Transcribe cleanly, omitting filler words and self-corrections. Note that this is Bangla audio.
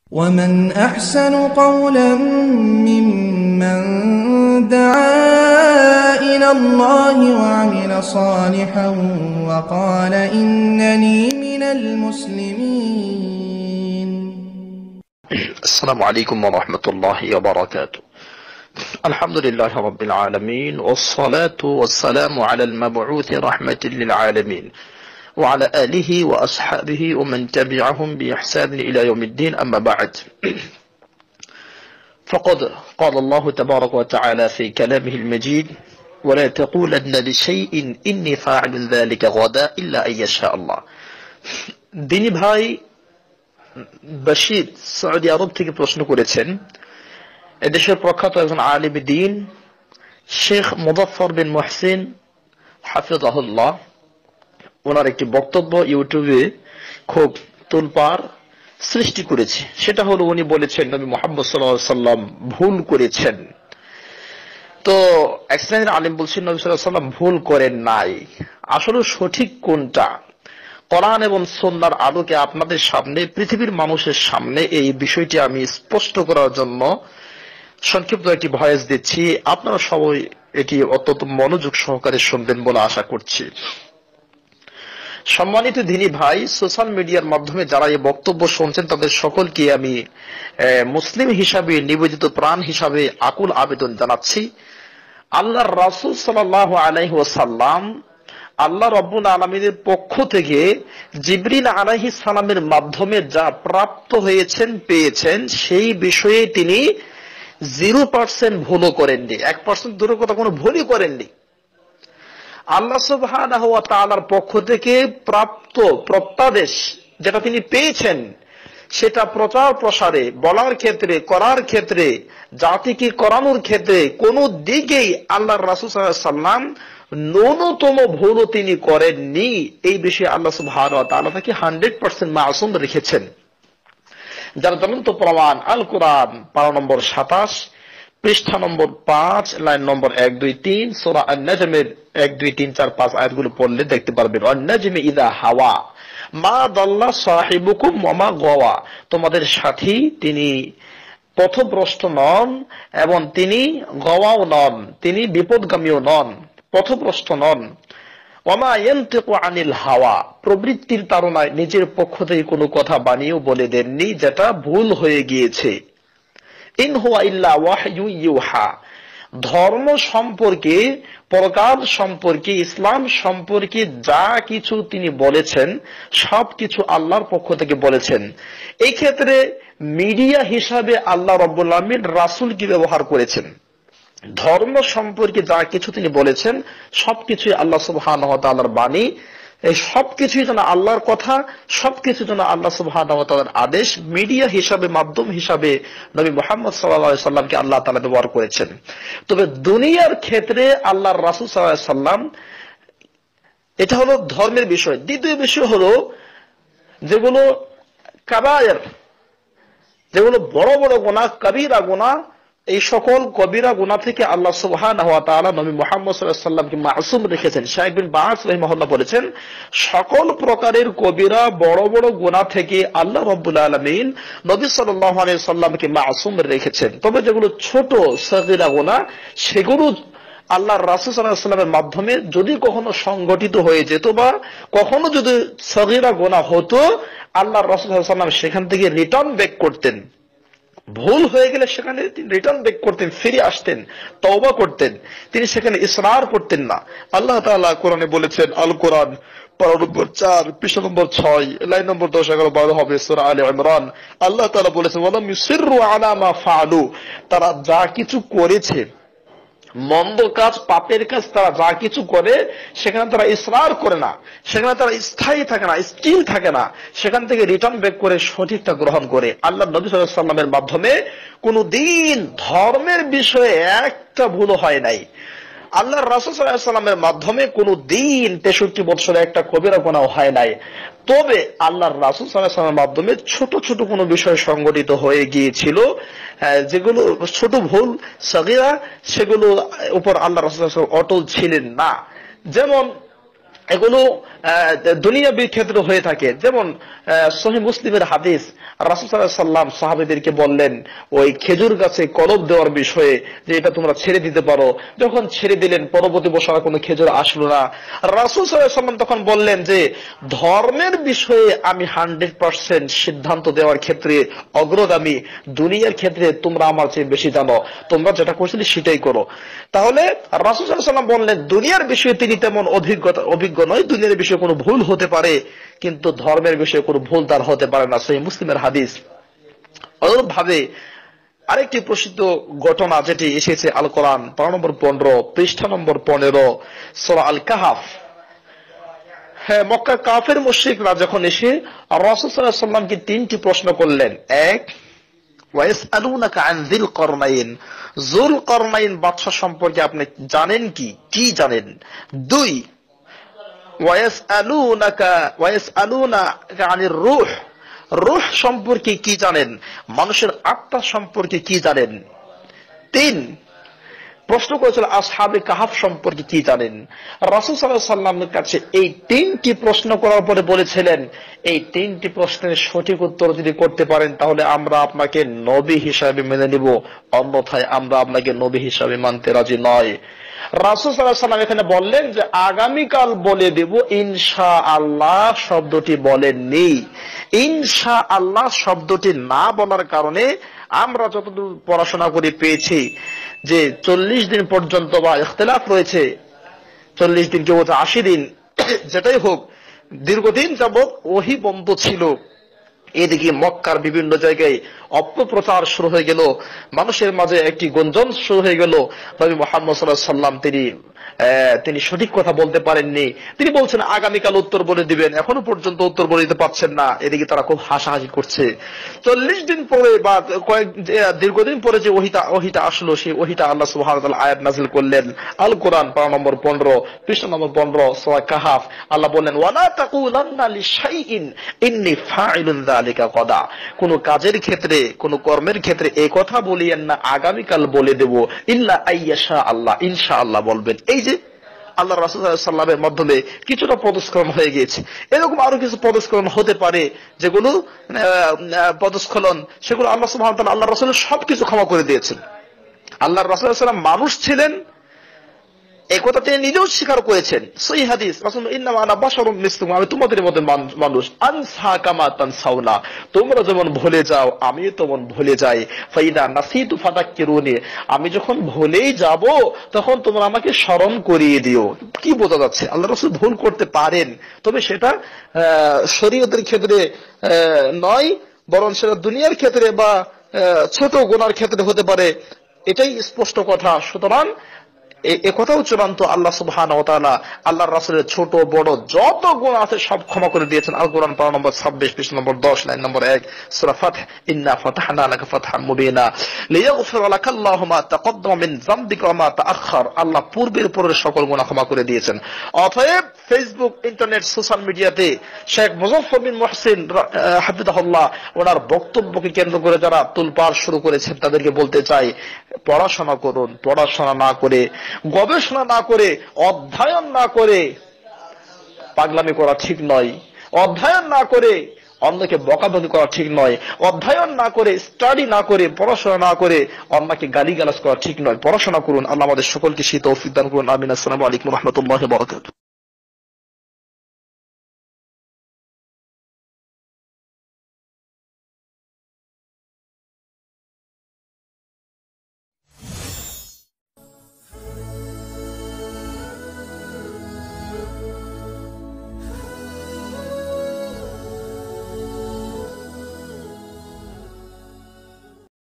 ومن أحسن قولا ممن دعا إلى الله وعمل صالحا وقال إنني من المسلمين. السلام عليكم ورحمة الله وبركاته. الحمد لله رب العالمين والصلاة والسلام على المبعوث رحمة للعالمين وعلى آله وأصحابه ومن تبعهم بإحسان إلى يوم الدين. أما بعد، فقد قال الله تبارك وتعالى في كلامه المجيد: ولا تقولن لشيء إني فاعل ذلك غدا إلا أن يشاء الله. দিনী ভাই বাশির সৌদি আরব থেকে প্রশ্ন করেছেন, এদেশের প্রখ্যাত একজন আলিম দ্বীন শেখ মুজাফফর বিন মুহসিন হাফিজাহুল্লাহ, ওনার একটি বক্তব্য ইউটিউবে খুব তোলপাড় সৃষ্টি করেছে। সেটা হলো, উনি বলেছেন নবী মুহাম্মদ সাল্লাল্লাহু আলাইহি ওয়াসাল্লাম ভুল করেছেন। তো এক শ্রেণীর আলিম বলছেন নবী সাল্লাল্লাহু আলাইহি ওয়াসাল্লাম ভুল করেন নাই। আসলে সঠিক কোনটা? কোরআন এবং সুন্নাহর আলোকে আপনাদের সামনে, পৃথিবীর মানুষের সামনে এই বিষয়টি আমি স্পষ্ট করার জন্য সংক্ষিপ্ত একটি ভয়েস দিচ্ছি। আপনারা সবাই এটি অত্যন্ত মনোযোগ সহকারে শুনবেন বলে আশা করছি। সম্মানিত দিনী ভাই, সোশ্যাল মিডিয়ার মাধ্যমে যারা এই বক্তব্য শুনছেন তাদের সকলকে আমি মুসলিম হিসাবে, নিবেদিত প্রাণ হিসাবে আকুল আবেদন জানাচ্ছি। আল্লাহর রাসূল সাল্লাল্লাহু আলাইহি ওয়াসাল্লাম আল্লাহ রাব্বুল আলামিনের পক্ষ থেকে জিবরিল আলাইহিস সালামের মাধ্যমে যা প্রাপ্ত হয়েছেন, পেয়েছেন, সেই বিষয়ে তিনি 0% ভুলও করেননি, 1% দূরের কথা কোনো ভুলই করেননি। আল্লাহ সুবহানাহু ওয়া তাআলার পক্ষ থেকে প্রাপ্ত প্রত্যাদেশ যেটা তিনি পেয়েছেন, সেটা প্রচার প্রসারে, বলার ক্ষেত্রে, করার ক্ষেত্রে, জাতিকে করানোর ক্ষেত্রে কোনো দিকেই আল্লাহর রাসূল সাল্লাল্লাহু আলাইহি ওয়াসাল্লাম ন্যূনতম ভুলও তিনি করেননি। এই বিষয়ে আল্লাহ সুবহানাহু ওয়া তাআলা তাকে 100% মাসুম রেখেছেন, যার জ্বলন্ত প্রমাণ আল কোরআন পারা নম্বর 27, পৃষ্ঠা নম্বর 5, লাইন নম্বর 1, 2, 3, সূরা আন-নাজমের 1, 2, 3, 4, 5 আয়াতগুলো পড়লে দেখতে পারবেন। আন-নাজমি ইযা হাওয়া মা দাল্লা সাহিবুকুম ওয়া মা গাওয়া। তোমাদের সাথী তিনি পথভ্রষ্ট নন এবং তিনি গাওয়াও নন, তিনি বিপদগামীও নন, পথভ্রষ্ট নন। ওমা ইয়ানতিকু আনিল হাওয়া, প্রবৃত্তির তাড়নায় নিজের পক্ষ থেকে কোনো কথা বানিয়েও বলে দেননি যেটা ভুল হয়ে গিয়েছে। ইন হুয়া ইল্লা ওয়াহয়ু ইউহা। ধর্ম সম্পর্কে, পরকাল সম্পর্কে, ইসলাম সম্পর্কে যা কিছু তিনি বলেছেন সবকিছু আল্লাহর পক্ষ থেকে বলেছেন। এই ক্ষেত্রে মিডিয়া হিসাবে আল্লাহ রাব্বুল আলামিন রাসূলকে ব্যবহার করেছেন। ধর্ম সম্পর্কে যা কিছু তিনি বলেছেন সবকিছুই আল্লাহ সুবহানাহু ওয়া তাআলার বাণী। এই সবকিছুই যেন আল্লাহর কথা, সবকিছু যেন আল্লাহ সুবহানাহু ওয়া তাআলার আদেশ। মিডিয়া হিসাবে, মাধ্যম হিসাবে নবী মুহাম্মদ সাল্লাল্লাহু আলাইহি সাল্লামকে আল্লাহ তাআলা ব্যবহার করেছেন। তবে দুনিয়ার ক্ষেত্রে আল্লাহর রাসূল সাল্লাল্লাহু আলাইহি সাল্লাম, এটা হলো ধর্মের বিষয়। দ্বিতীয় বিষয় হলো যেগুলো কাবায়ের, যেগুলো বড় বড় গুনাহ, কবিরা গুনাহ, এই সকল কবিরা গুনাহ থেকে আল্লাহ সুবহানাহু ওয়া তাআলা নবী মুহাম্মদ সাল্লাল্লাহু আলাইহি সাল্লামকে মাসুম রেখেছেন। শাইখ বিন বাজ রাহিমাহুল্লাহ বলেছেন, সকল প্রকারের কবিরা বড় বড় গুনাহ থেকে আল্লাহ রাব্বুল আলামিন নবী সাল্লাল্লাহু আলাইহি সাল্লামকে মাসুম রেখেছেন। তবে যেগুলো ছোট সগীরা গুনাহ, সেগুলো আল্লাহর রাসূল সাল্লাল্লাহু আলাইহি সাল্লামের মাধ্যমে যদি কখনো সংগঠিত হয়ে যেত বা কখনো যদি সগীরা গুনাহ হতো, আল্লাহর রাসূল সাল্লাল্লাহু আলাইহি সাল্লাম সেখান থেকে রিটার্ন ব্যাক করতেন। ভুল হয়ে গেলে সেখানে তিনি রিটার্ন ব্যাক করতেন, ফিরে আসতেন, তওবা করতেন, তিনি সেখানে ইসরার করতেন না। আল্লাহ তাআলা কোরআনে বলেছেন, আল কোরআন পারা নম্বর 4, পৃষ্ঠা নম্বর 6, লাইন নম্বর 10, 11, 12 হবে সূরা আলে ইমরান। আল্লাহ তাআলা বলেছেন, ওয়ালাম ইউসিররু আলা মা ফাআলু, তারা যা কিছু করেছে, মন্দ কাজ, পাপের কাজ, তারা যা কিছু করে সেখানে তারা ইসরার করে না, সেখানে তারা স্থায়ী থাকে না, স্টিল থাকে না, সেখান থেকে রিটার্ন ব্যাক করে সঠিকটা গ্রহণ করে। আল্লাহ নবী সাল্লাল্লাহু আলাইহি সাল্লামের মাধ্যমে কোনো দিন ধর্মের বিষয়ে একটা ভুল হয় নাই। আল্লাহর রাসূল সাল্লাল্লাহু আলাইহি সাল্লামের মাধ্যমে কোনো দিন 63 বছরে একটা কবিরা গুনাহ হয় নাই। তবে আল্লাহর রাসূল সাল্লাল্লাহু আলাইহি সাল্লামের মাধ্যমে ছোট ছোট কোনো বিষয় সংগঠিত হয়ে গিয়েছিল, যেগুলো ছোট ভুল সগীরা, সেগুলো উপর আল্লাহর রাসূল সাল্লাল্লাহু আলাইহি সাল্লাম অটল ছিলেন না। যেমন এগুলো দুনিয়াবী ক্ষেত্রে হয়ে থাকে। যেমন সহিহ মুসলিমের হাদিস, রাসূল সাল্লাল্লাহু আলাইহি ওয়াসাল্লাম সাহাবীদেরকে বললেন ওই খেজুর গাছে কলব দেওয়ার বিষয়ে, যে এটা তোমরা ছেড়ে দিতে পারো। যখন ছেড়ে দিলেন পরবর্তী বছর কোনো খেজুর আসলো না। রাসূল সাল্লাল্লাহু আলাইহি ওয়াসাল্লাম তখন বললেন যে ধর্মের বিষয়ে আমি 100% সিদ্ধান্ত দেওয়ার ক্ষেত্রে অগ্রগামী, দুনিয়ার ক্ষেত্রে তোমরা আমার চেয়ে বেশি জানো, তোমরা যেটা করছিলে সেটাই করো। তাহলে রাসূল সাল্লাল্লাহু আলাইহি ওয়াসাল্লাম বললেন দুনিয়ার বিষয়ে তিনি তেমন অভিজ্ঞ নয়, দুনিয়ার বিষয়ে কোনো ভুল হতে পারে কিন্তু ধর্মের বিষয়ে কোনো ভুল তার হতে পারে না। সহিহ মুসলিমের হাদিস। অনুরূপ ভাবে আরেকটি প্রসিদ্ধ ঘটনা যেটি এসেছে আল কোরআন 12 নম্বর 15 পৃষ্ঠা নম্বর 15 সূরা আল কাহাফ। হ্যাঁ, মক্কা কাফের মুশরিকরা যখন এসে রাসূল সাল্লাল্লাহু আলাইহি ওয়াসাল্লামকে 3টি প্রশ্ন করলেন। এক, ওয়ায়াসআলুনাকা আন যিল করনাইন, যুল করনাইন বাদশা সম্পর্কে আপনি জানেন কি, কি জানেন? 2, ওয়ায়াসআলুনাকা আনির রূহ, রূহ সম্পর্কে কি জানেন, মানুষের আত্মা সম্পর্কে কি জানেন? 3, প্রশ্ন করেছিল আসহাবে কাহাফ সম্পর্কে কি জানেন। রাসূল সাল্লাল্লাহু আলাইহি ওয়াসাল্লামের কাছে এই 3টি প্রশ্ন করার পরে বলেছিলেন এই 3টি প্রশ্নের সঠিক উত্তর যদি করতে পারেন তাহলে আমরা আপনাকে নবী হিসাবে মেনে নিব, অন্যথায় আমরা আপনাকে নবী হিসাবে মানতে রাজি নয়। রাসূল সাল্লাল্লাহু আলাইহি ওয়াসাল্লাম এখানে বললেন যে আগামীকাল বলে দেব, ইনশাআল্লাহ শব্দটি বলেননি। ইনশাআল্লাহ শব্দটি না বলার কারণে আমরা যতদূর পড়াশোনা করে পেয়েছি যে 40 দিন পর্যন্ত, বা ইখতিলাফ রয়েছে 40 দিন কেউ 80 দিন, যেটাই হোক দীর্ঘদিন যাবত ওহী বন্ধ ছিল। এদিকে মক্কার বিভিন্ন জায়গায় অপপ্রচার শুরু হয়ে গেল, মানুষের মাঝে একটি গুঞ্জন শুরু হয়ে গেল নবী মুহাম্মদ সাল্লাল্লাহু আলাইহি ওয়াসাল্লাম তিনি সঠিক কথা বলতে পারেননি। তিনি বলছেন আগামীকাল উত্তর বলে দিবেন, এখনো পর্যন্ত উত্তর বলে দিতে পারছেন না। এদিকে তারা খুব হাসাহাসি করছে। 40 দিন পরে বা দীর্ঘদিন পরে যে ওহীটা আসলো, সেই ওহীটা আল্লাহ সুবহানাহু ওয়া তাআলা আয়াত নাযিল করলেন। আল কোরআন 12 নম্বর 15 পৃষ্ঠা নম্বর 15 সূরা কাহাফ। আল্লাহ বললেন ওয়ালা তাকুলান্না লিশাইইন ইন্নী ফাইলুন যালিকা গাদা, কোন কাজের ক্ষেত্রে, কোন কর্মের ক্ষেত্রে এই কথা বলিয়েন না আগামীকাল বলে দেব, ইল্লা আইয়াশা আল্লাহ, ইনশাআল্লাহ বলবেন। এই যে আল্লাহ রাসূল সাল্লাল্লাহু আলাইহি ওয়াসাল্লামের মাধ্যমে কিছুটা পদস্খলন হয়ে গিয়েছে। এরকম আরো কিছু পদস্খলন হতে পারে, যেগুলো পদস্খলন, সেগুলো আল্লাহ সুবহানাহু ওয়া তাআলা আল্লাহ রাসূলের সবকিছু ক্ষমা করে দিয়েছেন। আল্লাহ রাসূল সাল্লাল্লাহু আলাইহি ওয়াসাল্লাম মানুষ ছিলেন, এই কথা তিনি নিজেও স্বীকার করেছেন। সহিহ হাদিস, রাসূল ইন্নামা আনা বাশারুম মিসলুকুম, আমি তোমাদের মতো মানুষ। আনসা কামা তানসাউনা, তোমরা যেমন ভুলে যাও আমিও তেমন ভুলে যাই। ফাইদা নাসিতু ফাদাক্কিরুনি, আমি যখন ভুলেই যাব তখন তোমরা আমাকে স্মরণ করিয়ে দিও। কি বোঝা যাচ্ছে? আল্লাহ রাসূল ভুল করতে পারেন, তবে সেটা শরীয়তের ক্ষেত্রে নয়, বরং সেটা দুনিয়ার ক্ষেত্রে বা ছোট গুনার ক্ষেত্রে হতে পারে, এটাই স্পষ্ট কথা। সুতরাং এ কথাও চূড়ান্ত, আল্লাহ সুবহানাহু ওয়া তাআলা আল্লাহর রাসূলের ছোট বড় যত গুনাহ আছে সব ক্ষমা করে দিয়েছেন। আল কোরআন 12 নম্বর 26 পৃষ্ঠা নম্বর 10 লাইন নম্বর 1 সূরা ফাতহ, ইন্না ফাতাহনা লাকা ফাতহাম মুবিনা লিয়াগফির লাকা আল্লাহু মা তাকদ্দামা মিন যামবিকা ওয়া মা তাআখার, আল্লাহ পূর্বের পরের সকল গুনাহ ক্ষমা করে দিয়েছেন। অতএব ফেসবুক, ইন্টারনেট, সোশ্যাল মিডিয়াতে শেখ মুজাফফর বিন মুহসিন হাফিজাহুল্লাহ ওনার বক্তব্যকে কেন্দ্র করে যারা তুলপাড় শুরু করেছেন তাদেরকে বলতে চাই, পড়াশোনা করুন। পড়াশোনা না করে, গবেষণা না করে, অধ্যয়ন না করে পাগলামি করা ঠিক নয়। অধ্যয়ন না করে অন্যকে বকাবকি করা ঠিক নয়। অধ্যয়ন না করে, স্টাডি না করে, পড়াশোনা না করে অন্যকে গালিগালাজ করা ঠিক নয়। পড়াশোনা করুন। আল্লাহ আমাদের সকলকে সেই তৌফিক দান করুন। আমিন। আসসালামু আলাইকুম ওয়া রাহমাতুল্লাহি ওয়া বারাকাতুহু।